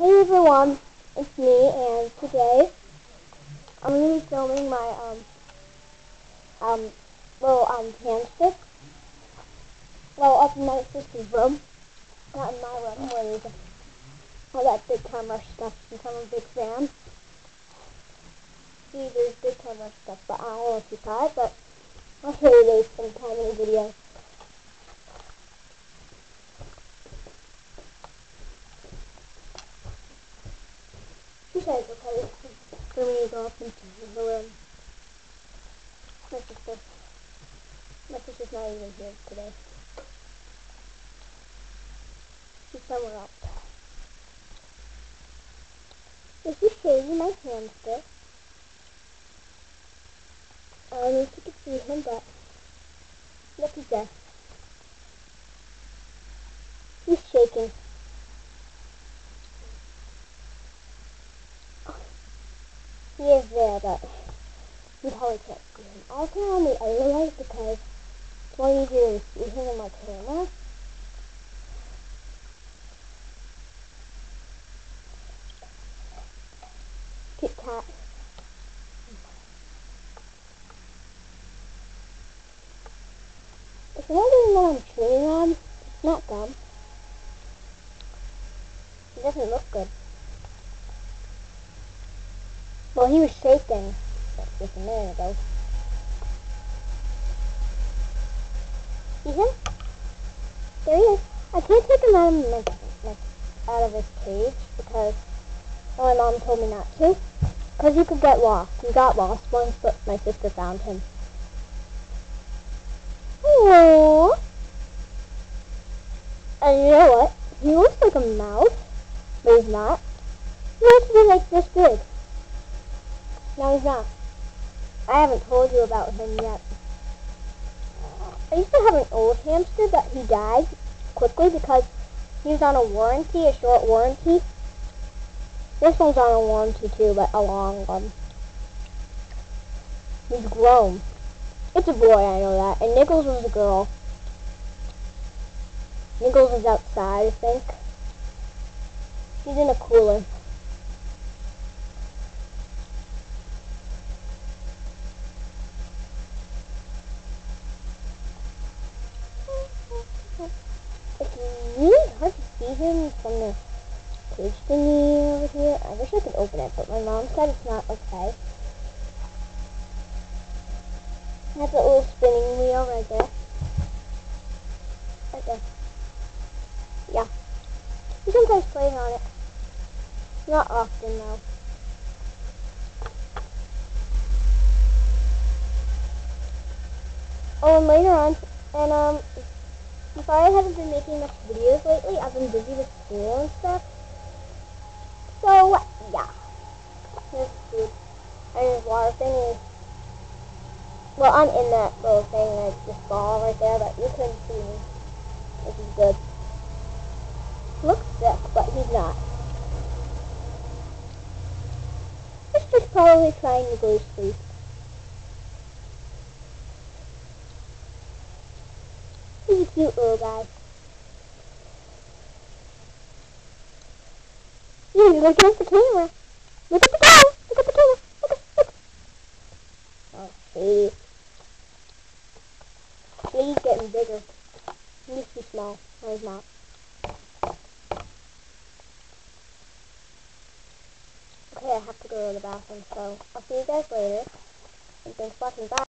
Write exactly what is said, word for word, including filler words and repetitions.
Hey everyone, it's me, and today I'm going to be filming my um um little um hamster. Well, up in my sister's room, not in my room, where there's all that big camera stuff since I'm a big fan. See, there's big camera stuff, but I don't know if you saw it, but I'll show you this sometime in a video. She says okay for me to go up into the room. My sister. My sister's not even here today. She's somewhere else. This is Shady, my hamster. I don't know if you can see him, but look at that. He's shaking. He is there, but you probably can't see him. I'll turn on the other light because it's more easier to see him in my camera. Kit Kat. If you're wondering what I'm chewing on, it's not gum. It doesn't look good. Well, he was shaking just a minute ago. See him? There he is. I can't take him out of, my, my, out of his cage because my mom told me not to. Because he could get lost. He got lost once, but my sister found him. Aww. And you know what? He looks like a mouse, but he's not. He used to be like this big. No, he's not. I haven't told you about him yet. I used to have an old hamster, but he died quickly because he was on a warranty, a short warranty. This one's on a warranty too, but a long one. He's grown. It's a boy, I know that. And Nichols was a girl. Nichols is outside, I think. He's in a cooler. It's really hard to see him from the cage thingy over here. I wish I could open it, but my mom said it's not okay. That's a little spinning wheel right there. Right there. Yeah. He sometimes plays on it. Not often, though. Oh, and later on, and um, I'm sorry I haven't been making much videos lately. I've been busy with school and stuff. So, yeah. Here's food. And there's water thingy. Well, I'm in that little thing, like this ball right there, but you couldn't see me, which is good. Looks sick, but he's not. He's just probably trying to go to sleep. He's a cute little guy. You look at the camera. Look at the camera. Look at the camera. Look at, look. Oh, see. He's getting bigger. He used to be small. No, he's not. Okay, I have to go to the bathroom, so I'll see you guys later. And thanks for watching. Bye.